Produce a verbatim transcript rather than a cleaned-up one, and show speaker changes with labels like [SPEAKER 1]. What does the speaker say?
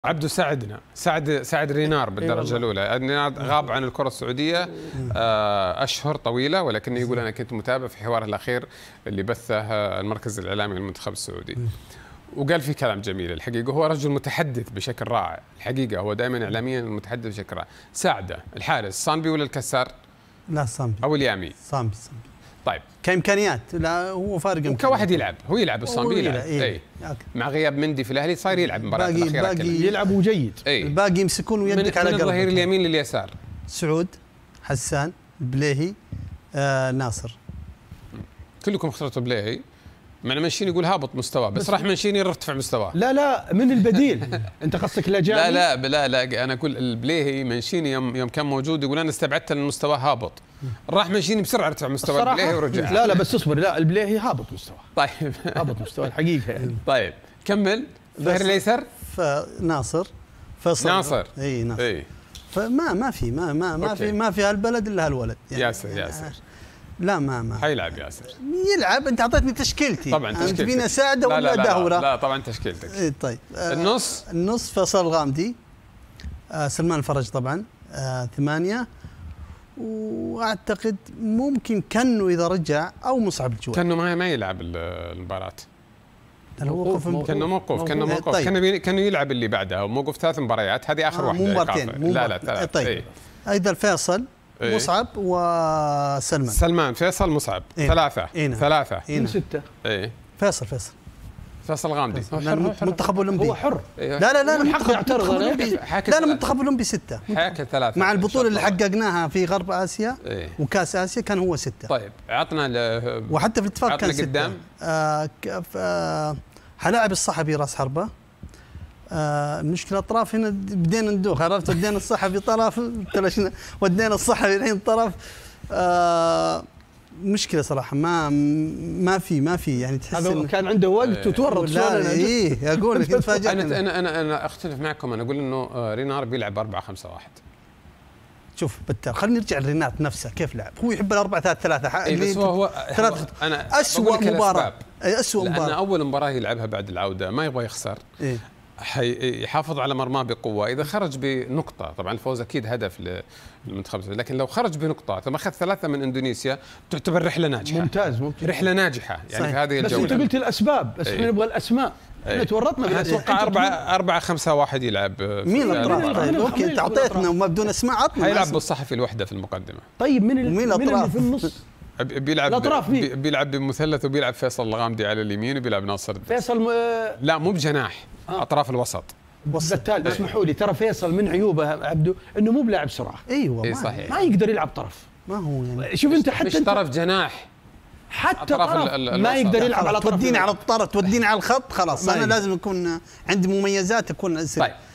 [SPEAKER 1] عبدو ساعدنا ساعد ساعد رينار بالدرجه الاولى. رينار غاب عن الكره السعوديه اشهر طويله، ولكنه يقول انا كنت متابع في حواره الاخير اللي بثه المركز الاعلامي للمنتخب السعودي، وقال في كلام جميل. الحقيقه هو رجل متحدث بشكل رائع، الحقيقه هو دائما اعلاميا متحدث بشكل رائع. ساعده الحارس صامبي ولا الكسار؟
[SPEAKER 2] لا صامبي
[SPEAKER 1] او اليامي؟
[SPEAKER 2] صامبي صامبي.
[SPEAKER 1] طيب
[SPEAKER 2] كامكانيات لا هو فارق
[SPEAKER 1] وكواحد يلعب هو يلعب الصامبي يلعب
[SPEAKER 2] إيه.
[SPEAKER 1] اي مع غياب مندي في الاهلي صاير يلعب المباريات الاخيره
[SPEAKER 2] باقي
[SPEAKER 1] كلها
[SPEAKER 3] يلعب وجيد.
[SPEAKER 1] اي
[SPEAKER 2] الباقي يمسكون ويدك على قلبك.
[SPEAKER 1] من الظهير اليمين لليسار
[SPEAKER 2] سعود، حسان، بليهي، آه، ناصر.
[SPEAKER 1] كلكم اخترتوا بليهي، مع منشين يقول هابط مستواه، بس, بس راح منشين يرتفع مستواه.
[SPEAKER 3] لا لا من البديل. انت قصدك الاجانب؟
[SPEAKER 1] لا لا لا لا انا اقول البليهي منشيني يوم يوم كان موجود يقول انا استبعدت ان مستواه هابط، راح منشيني بسرعه ارتفع مستوى البليهي ورجع.
[SPEAKER 3] لا لا بس اصبر، لا البليهي هابط مستواه.
[SPEAKER 1] طيب
[SPEAKER 3] هابط مستوى الحقيقه يعني.
[SPEAKER 1] طيب كمل. الظهير الايسر
[SPEAKER 2] ناصر فيصل.
[SPEAKER 1] ناصر
[SPEAKER 2] اي ناصر
[SPEAKER 1] اي
[SPEAKER 2] فما ما في ما ما ما في ما في هالبلد الا هالولد
[SPEAKER 1] يعني. ياسر ياسر
[SPEAKER 2] لا ما ما
[SPEAKER 1] حيلعب ياسر.
[SPEAKER 2] يلعب. انت اعطيتني تشكيلتي
[SPEAKER 1] طبعا تشكيلتك.
[SPEAKER 2] انت فينا ساعده ولا
[SPEAKER 1] لا لا
[SPEAKER 2] دهوره؟
[SPEAKER 1] لا, لا طبعا تشكيلتك.
[SPEAKER 2] اي طيب آه
[SPEAKER 1] النص
[SPEAKER 2] النص فيصل الغامدي، آه سلمان الفرج طبعا، آه ثمانيه، واعتقد ممكن كنو اذا رجع او مصعب الجوع.
[SPEAKER 1] كنو ما ما يلعب المباراه.
[SPEAKER 2] موقف
[SPEAKER 1] كانه موقف كانه موقف طيب. كانه كانه يلعب اللي بعدها وموقف ثلاث مباريات، هذه اخر
[SPEAKER 2] آه
[SPEAKER 1] واحده.
[SPEAKER 2] مو مبارتين.
[SPEAKER 1] لا لا ثلاث.
[SPEAKER 2] طيب
[SPEAKER 1] ايه.
[SPEAKER 2] ايضا فيصل، ايه. مصعب وسلمان.
[SPEAKER 1] سلمان فيصل مصعب.
[SPEAKER 2] ايه.
[SPEAKER 1] ثلاثه.
[SPEAKER 2] ايه.
[SPEAKER 1] ثلاثه
[SPEAKER 3] من سته.
[SPEAKER 1] ايه.
[SPEAKER 2] فيصل فيصل
[SPEAKER 1] فيصل غامدي
[SPEAKER 2] المنتخب الاولمبي
[SPEAKER 3] هو حر.
[SPEAKER 2] لا لا لا
[SPEAKER 3] من حقه يعترض.
[SPEAKER 2] لا لا المنتخب الاولمبي سته.
[SPEAKER 1] حاكي ثلاثه
[SPEAKER 2] مع البطوله اللي حققناها في غرب اسيا
[SPEAKER 1] ايه.
[SPEAKER 2] وكاس اسيا كان هو سته.
[SPEAKER 1] طيب عطنا
[SPEAKER 2] وحتى في الاتفاق كان سته.
[SPEAKER 1] قدام
[SPEAKER 2] آه آه حلاعب الصحفي راس حربه. آه المشكله اطراف هنا بدينا ندوخ، عرفت؟ ودينا الصحفي طرف ودينا الصحفي الحين طرف. آه مشكله صراحه ما ما في ما في يعني تحس
[SPEAKER 3] هذا كان عنده وقت وتورط.
[SPEAKER 2] لا ايه اقول لك تفاجئت.
[SPEAKER 1] انا انا انا انا اختلف معكم. انا اقول انه رينار بيلعب أربعة خمسة واحد.
[SPEAKER 2] شوف بتر خلينا نرجع لرينات نفسه كيف لعب. هو يحب الأربعة ثلاثة ثلاثة.
[SPEAKER 1] إيه بس هو هو
[SPEAKER 2] ثلاث
[SPEAKER 1] انا
[SPEAKER 2] اسوء مباراه اسوء مباراه
[SPEAKER 1] لان اول مباراه يلعبها بعد العوده ما يبغى يخسر.
[SPEAKER 2] إيه؟
[SPEAKER 1] يحافظ على مرماه بقوه. اذا خرج بنقطه، طبعا الفوز اكيد هدف للمنتخب، لكن لو خرج بنقطه ثم اخذ ثلاثه من اندونيسيا تعتبر رحله ناجحه.
[SPEAKER 3] ممتاز ممتاز.
[SPEAKER 1] رحله ناجحه يعني في هذه الجوله.
[SPEAKER 3] بس انت قلت الاسباب، بس احنا نبغى الاسماء. احنا تورطنا بالاسماء.
[SPEAKER 1] اتوقع أربعة أربعة خمسة واحد يلعب.
[SPEAKER 2] مين الاطراف؟ طيب اوكي انت اعطيتنا وما بدون اسماء عطنا.
[SPEAKER 1] حيلعب بالصحفي الوحده في المقدمه.
[SPEAKER 3] طيب من
[SPEAKER 2] مين الاطراف
[SPEAKER 3] في النص؟
[SPEAKER 1] بيلعب الأطراف مين؟ بيلعب بمثلث وبيلعب فيصل الغامدي على اليمين وبيلعب ناصر
[SPEAKER 3] فيصل م...
[SPEAKER 1] لا مو بجناح. آه. اطراف الوسط.
[SPEAKER 3] بالتالي اسمحوا لي، ترى فيصل من عيوبه عبده انه مو بلاعب سرعه.
[SPEAKER 2] ايوه
[SPEAKER 1] اي صحيح.
[SPEAKER 3] ما يقدر يلعب طرف.
[SPEAKER 2] ما هو يعني
[SPEAKER 3] شوف انت حتى
[SPEAKER 1] مش طرف جناح،
[SPEAKER 3] حتى طرف ما يقدر يلعب على طرف.
[SPEAKER 2] توديني على الطرف توديني على الخط خلاص. انا لازم يكون عندي مميزات اكون.
[SPEAKER 1] طيب